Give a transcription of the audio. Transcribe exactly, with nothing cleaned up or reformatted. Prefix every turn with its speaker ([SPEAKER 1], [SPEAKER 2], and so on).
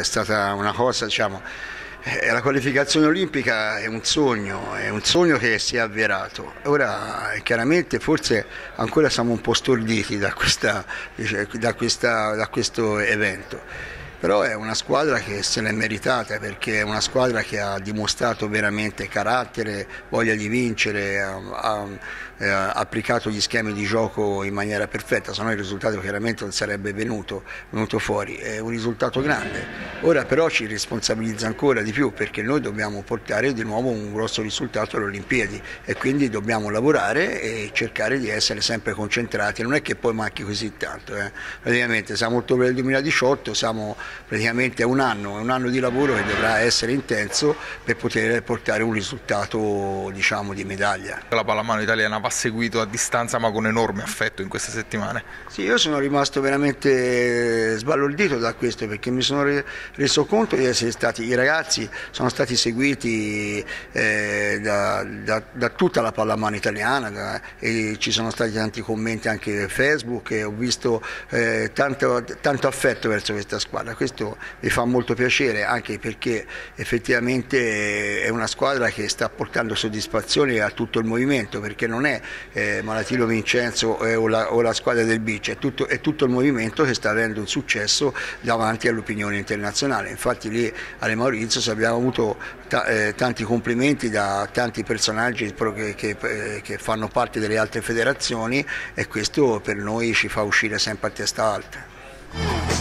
[SPEAKER 1] è stata una cosa, diciamo, eh, la qualificazione olimpica è un sogno, è un sogno che si è avverato. Ora chiaramente forse ancora siamo un po' storditi da, questa, da, questa, da questo evento. Però è una squadra che se l'è meritata, perché è una squadra che ha dimostrato veramente carattere, voglia di vincere, ha, ha, ha applicato gli schemi di gioco in maniera perfetta, se no il risultato chiaramente non sarebbe venuto, venuto fuori. È un risultato grande. Ora però ci responsabilizza ancora di più, perché noi dobbiamo portare di nuovo un grosso risultato alle Olimpiadi e quindi dobbiamo lavorare e cercare di essere sempre concentrati. Non è che poi manchi così tanto, eh. Praticamente siamo a ottobre del duemiladiciotto, siamo praticamente un anno, un anno di lavoro che dovrà essere intenso per poter portare un risultato, diciamo, di medaglia.
[SPEAKER 2] La pallamano italiana va seguito a distanza ma con enorme affetto in queste settimane.
[SPEAKER 1] Sì, io sono rimasto veramente sbalordito da questo, perché mi sono reso conto di essere stati, i ragazzi sono stati seguiti eh, da, da, da tutta la pallamano italiana, da, e ci sono stati tanti commenti anche su Facebook e ho visto eh, tanto, tanto affetto verso questa squadra. Questo mi fa molto piacere, anche perché effettivamente è una squadra che sta portando soddisfazione a tutto il movimento, perché non è eh, Malatino Vincenzo eh, o, la, o la squadra del Beach, è tutto, è tutto il movimento che sta avendo un successo davanti all'opinione internazionale. Infatti lì alle Maurizio abbiamo avuto ta, eh, tanti complimenti da tanti personaggi che, che, eh, che fanno parte delle altre federazioni, e questo per noi ci fa uscire sempre a testa alta.